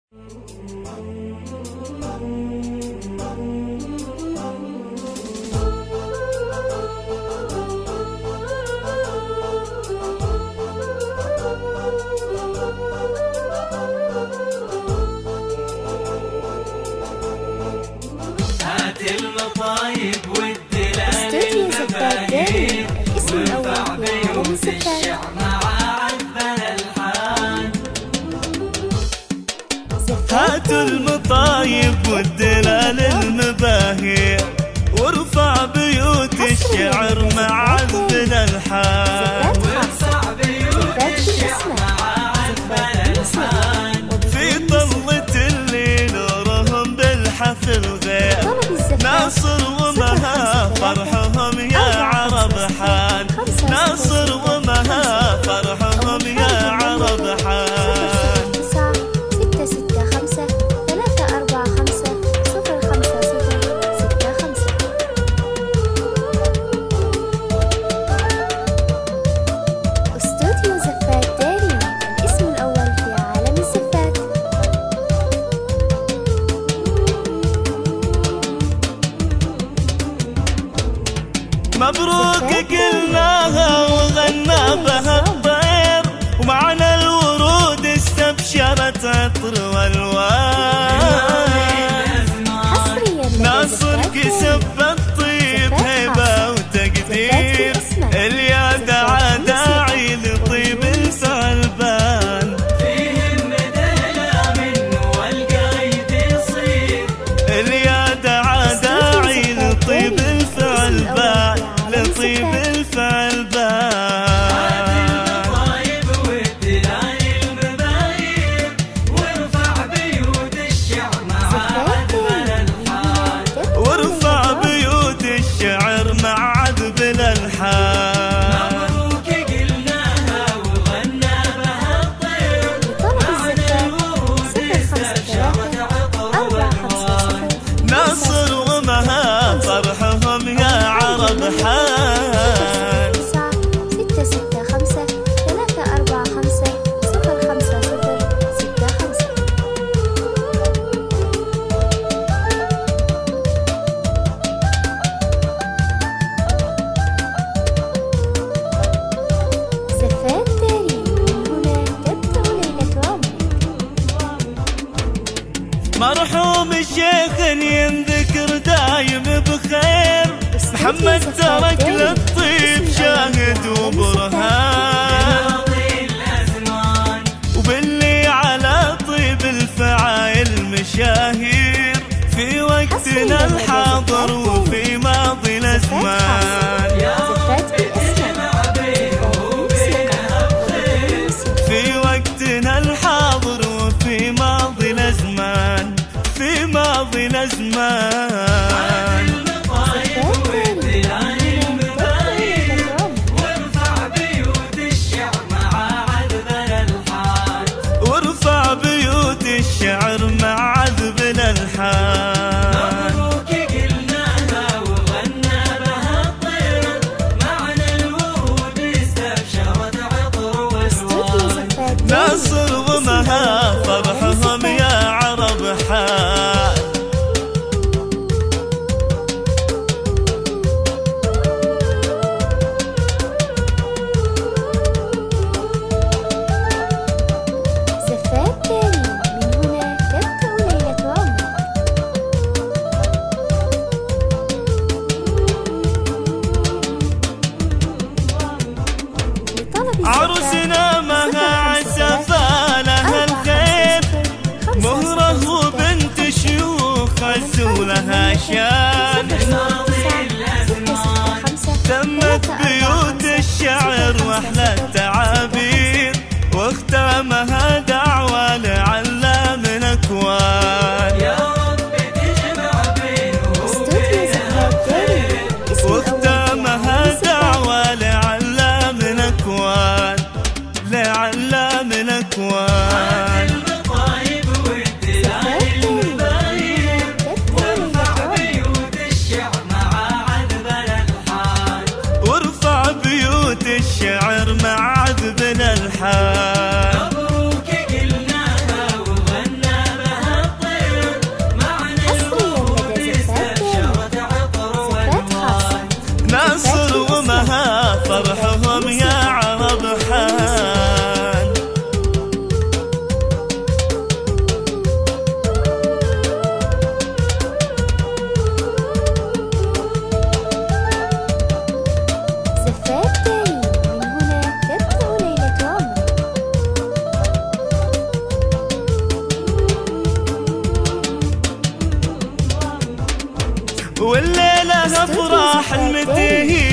هات المطايب والدلال المفاهيم وانفع بيوت الشعر مع عذب الألحان. هاتوا المطايب والدلال المباهير وارفع بيوت الشعر مع عذب الألحان. وارفع بيوت الشعر مع عذب الألحان. في طلة الليل ورهم بالحفل غير ناصر ومها فرحهم يا عرب حان. ناصر ومها فرحهم يا عرب حان. مبروك قلناها وغنى بها الطير ومعنا الورود استبشرت عطر والوان. ناصر كسب الطيب هيبة وتقدير اليادع داعي لطيب الفعلبان. فيهم دلع منه والقايد يصير اليادع داعي لطيب الفعلبان. لطيب الفعلبان. المطايب والدلال المباهير وارفع بيوت الشعر مع عذب الألحان. وارفع بيوت الشعر مع عذب الألحان. مبروك قلناها وغنى بها الطير معنا الورود استبشرت عطر والوان. ناصر ومها فرحهم يا عرب حان. مرحوم الشيخ ينذكر دايم بخير. محمد ترك للطيب شاهد وبرهان. وباللي على طيب الفعايل مشاهير في وقتنا الحاضر وفي ماضي الازمان. في وقتنا الحاضر وفي ماضي الازمان. في ماضي الازمان. المطايب والدلال المباهير وارفع بيوت الشعر مع عذب الألحان. وارفع بيوت الشعر مع عذب الألحان. مبروك قلناها وغنى بها الطير معنا الورود استبشرت عطر والوان. ناصر ومها فرحهم يا عرب حان. عروسنا مها عسفة لها الخير مهره وبنت شيوخ عزوا لها شان. تمت بيوت الشعر واحلى التعابير واختامها دعوة لعلام الأكوان. يا رب تجمع بينهم وبينها بخير. واختامها دعوة لعلام الأكوان. لعلام الأكوان. المطايب والدلال المباهير وارفع بيوت الشعر مع عذب الألحان. وارفع بيوت الشعر مع عذب الألحان. مبروك حلمتي هي